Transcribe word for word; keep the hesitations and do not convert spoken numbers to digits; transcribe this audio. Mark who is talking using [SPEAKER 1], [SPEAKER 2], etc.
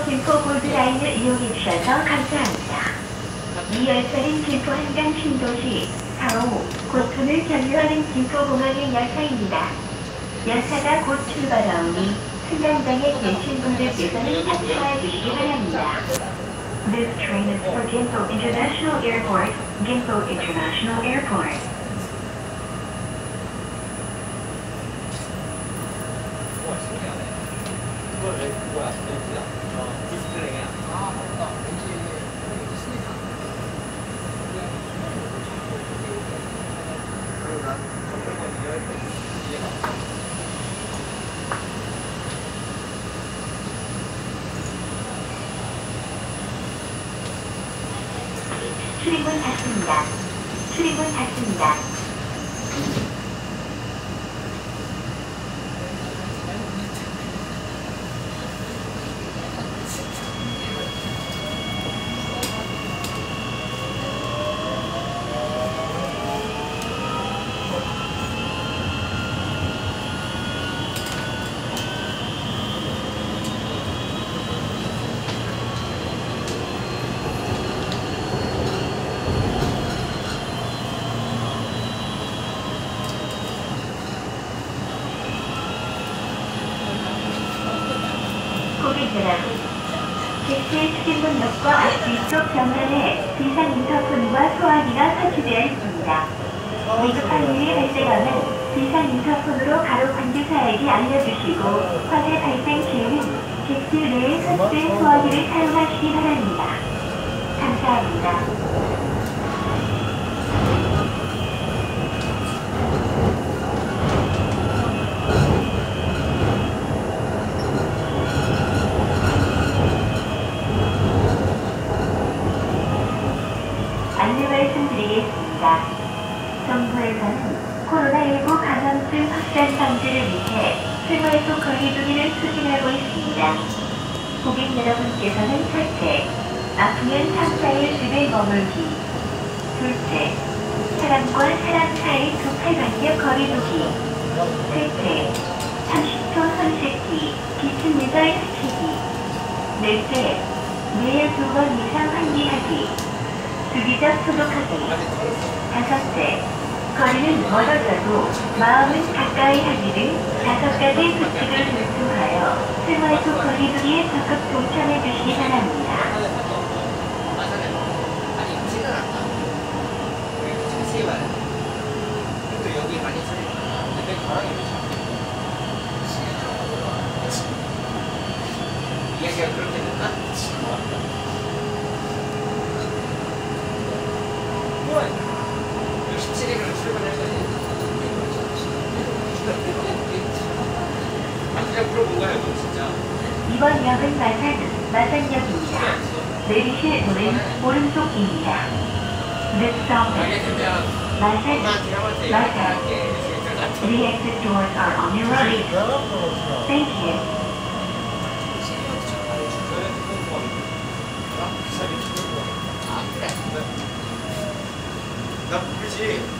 [SPEAKER 1] 김포 골드라인을 이용해주셔서 감사합니다. 이 열차는 김포 한강 신도시 사 호 고촌을 경유하는 김포공항의 열차입니다. 열차가 곧 출발하오니 승강장에 계신 분들께서는 탑승해 주시기 바랍니다. This train is for Gimpo International Airport, Gimpo International Airport. 출입문 닫습니다. 출입문 닫습니다. 고객 여러분, 객실 출입문역과 앞뒤쪽 벽면에 비상 인터폰과 소화기가 설치되어 있습니다. 위급한 일이 발생하면 비상 인터폰으로 바로 관계사에게 알려주시고 화재 발생 시에는 객실 내에 설치된 소화기를 사용하시기 바랍니다. 감사합니다. 안내 말씀드리겠습니다. 정부에서는 코로나십구 감염증 확산 방지를 위해 생활속 거리두기를 추진하고 있습니다. 고객 여러분께서는 첫째, 아프면 삼, 사 일 집에 머물기. 둘째, 사람과 사람 사이 두 팔 간격 거리두기. 셋째, 삼십 초 손 씻기, 기침 예절 지키기. 넷째, 매일 두 번 이상 환기하기. 주기적 소독하기. 다섯째, 거리는 멀어져도 마음은 가까이 하기 등 다섯 가지 수칙을 준수하여 생활속 거리두기에 적극 동참해 주시기 바랍니다.
[SPEAKER 2] 이야기가 그렇게 됐나? 십칠 일을 출발할 거지. 그냥 물어본 거야, 이거 진짜.
[SPEAKER 1] 이번 역은 마산, 마산역입니다. 내리실 문은 오른쪽입니다. This stop is 마산, 마산. The exit doors are on your right. Thank you.
[SPEAKER 2] 나 그렇지.